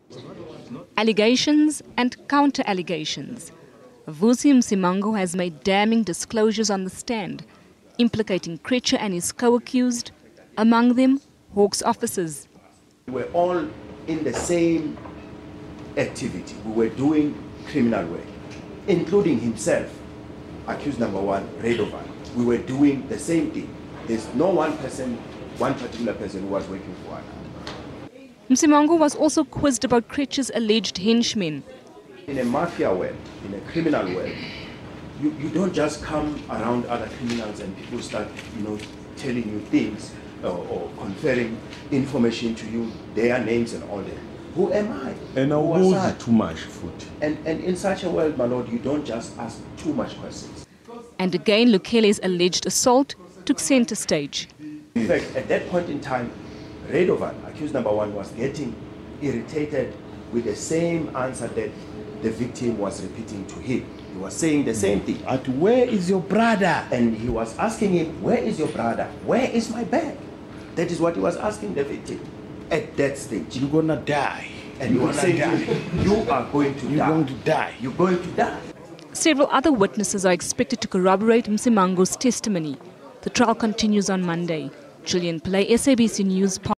Allegations and counter-allegations. Vusi Msimango has made damning disclosures on the stand, implicating Kritcher and his co-accused, among them Hawks officers. We were all in the same activity. We were doing criminal work, including himself, accused number one, Radovan. We were doing the same thing. There's no one particular person who was working for us. Msimango was also quizzed about Kritcher's alleged henchmen. In a mafia world, in a criminal world, you don't just come around other criminals and people start, telling you things or conferring information to you, their names and all that. Who am I? And I was too much food. And in such a world, my lord, you don't just ask too much questions. And again, Lukele's alleged assault took center stage. In fact, at that point in time, Radovan, accused number one, was getting irritated with the same answer that the victim was repeating to him. He was saying the same thing. At where is your brother? And he was asking him, where is your brother? Where is my bag? That is what he was asking the victim at that stage. You're gonna die. And he was saying, you are going to die. You're going to die. You're going to die. Several other witnesses are expected to corroborate Msimango's testimony. The trial continues on Monday. Julian Pillay, SABC News.